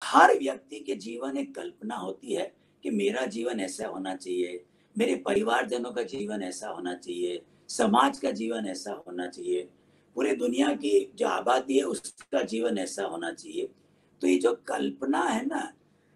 हर व्यक्ति के जीवन एक कल्पना होती है कि मेरा जीवन ऐसा होना चाहिए, मेरे परिवारजनों का जीवन ऐसा होना चाहिए, समाज का जीवन ऐसा होना चाहिए, पूरी दुनिया की जो आबादी है उसका जीवन ऐसा होना चाहिए। तो ये जो कल्पना है ना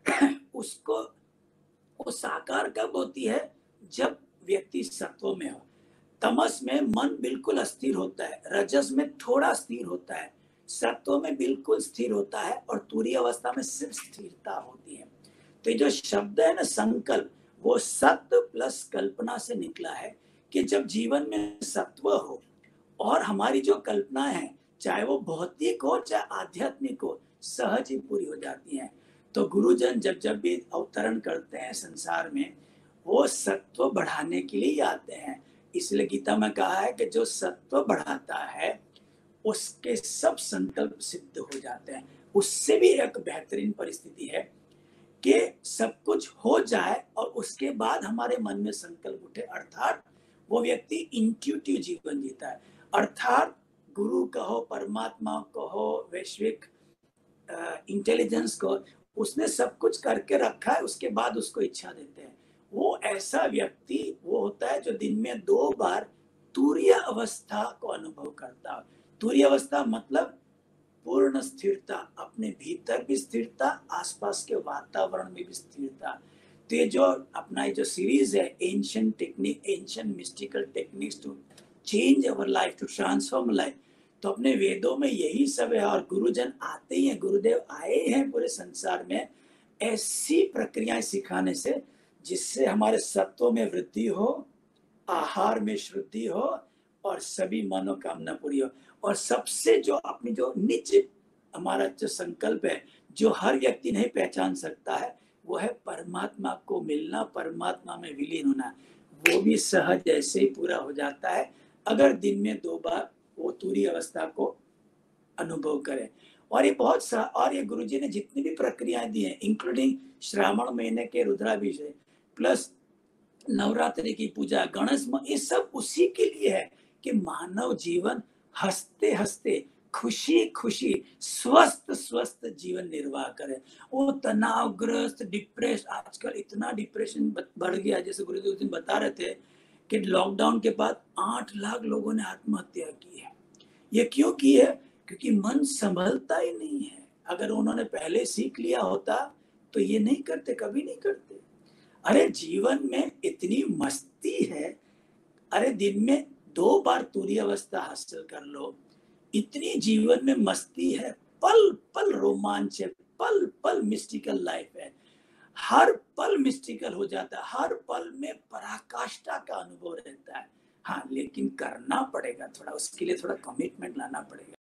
उसको वो साकार कब होती है? जब व्यक्ति सत्व में हो। तमस में मन बिल्कुल अस्थिर होता है, रजस में थोड़ा स्थिर होता है, सत्व में बिल्कुल स्थिर होता है और तुरीय अवस्था में सिर्फ स्थिरता होती है। तो ये जो शब्द है ना संकल्प, वो सत्व प्लस कल्पना से निकला है कि जब जीवन में सत्व हो और हमारी जो कल्पनाएं हैं, चाहे वो भौतिक हो चाहे आध्यात्मिक हो, सहज ही पूरी हो जाती हैं। तो गुरुजन जब जब भी अवतरण करते हैं संसार में, वो सत्व बढ़ाने के लिए ही आते हैं। इसलिए गीता में कहा है कि जो सत्व बढ़ाता है उसके सब संकल्प सिद्ध हो जाते हैं। उससे भी एक बेहतरीन परिस्थिति है कि सब कुछ हो जाए और उसके बाद हमारे मन में संकल्प उठे, अर्थात वो व्यक्ति इंट्यूटिव जीवन जीता है। अर्थात गुरु कहो, परमात्मा कहो, वैश्विक इंटेलिजेंस को, उसने सब कुछ करके रखा है, उसके बाद उसको इच्छा देते हैं। वो ऐसा व्यक्ति वो होता है जो दिन में 2 बार तुरीय अवस्था को अनुभव करता है। तुरीय अवस्था मतलब पूर्ण स्थिरता, अपने भीतर भी स्थिरता, आसपास के वातावरण में भी स्थिरता। तो ये जो अपना ये जो सीरीज है ancient technique, ancient mystical techniques to change our life, to transform life, तो अपने वेदों में यही सब है। और गुरुजन आते ही हैं, गुरुदेव आए हैं पूरे संसार में ऐसी प्रक्रियाएं सिखाने से जिससे हमारे सत्व में वृद्धि हो, आहार में शुद्धि हो और सभी मनोकामना पूरी हो। और सबसे जो अपनी जो निज हमारा जो संकल्प है, जो हर व्यक्ति नहीं पहचान सकता है, वो है परमात्मा को मिलना, परमात्मा में विलीन होना। वो भी सहज ऐसे ही पूरा हो जाता है अगर दिन में 2 बार वो तुरीय अवस्था को अनुभव करें। और ये बहुत और ये गुरुजी ने जितनी भी प्रक्रियाएं दी हैं, इंक्लूडिंग श्रावण महीने के रुद्राभिषेक प्लस नवरात्रि की पूजा, गणेश, ये सब उसी के लिए है कि मानव जीवन हंसते हंसते, खुशी खुशी, स्वस्थ स्वस्थ जीवन निर्वाह करे। वो तनावग्रस्त, डिप्रेस, आजकल इतना डिप्रेशन बढ़ गया, जैसे गुरुदेव दिन बता रहे थे कि लॉकडाउन के बाद 8 लाख लोगों ने आत्महत्या की है। ये क्यों की है? क्योंकि मन संभलता ही नहीं है। अगर उन्होंने पहले सीख लिया होता तो ये नहीं करते, कभी नहीं करते। अरे जीवन में इतनी मस्ती है, अरे दिन में 2 बार तुरीय अवस्था हासिल कर लो, इतनी जीवन में मस्ती है, पल पल रोमांच है, पल पल मिस्टिकल लाइफ है, हर पल मिस्टिकल हो जाता है, हर पल में पराकाष्ठा का अनुभव रहता है। हाँ, लेकिन करना पड़ेगा थोड़ा, उसके लिए थोड़ा कमिटमेंट लाना पड़ेगा।